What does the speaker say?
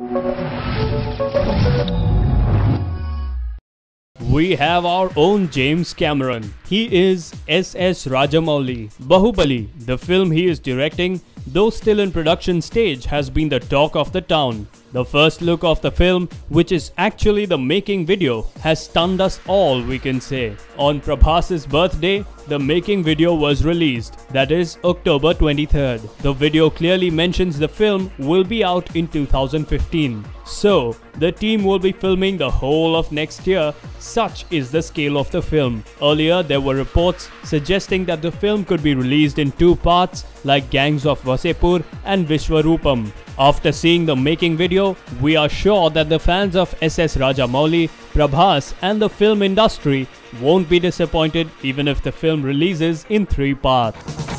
We have our own James Cameron. He is S.S. Rajamouli. Bahubali, the film he is directing, though still in production stage, has been the talk of the town. The first look of the film, which is actually the making video, has stunned us all, we can say. On Prabhas's birthday, the making video was released, that is October 23rd. The video clearly mentions the film will be out in 2015. So, the team will be filming the whole of next year. Such is the scale of the film. Earlier, there were reports suggesting that the film could be released in 2 parts like Gangs of Wasseypur and Vishwarupam. After seeing the making video, we are sure that the fans of S.S. Rajamouli, Prabhas and the film industry won't be disappointed even if the film releases in 3 parts.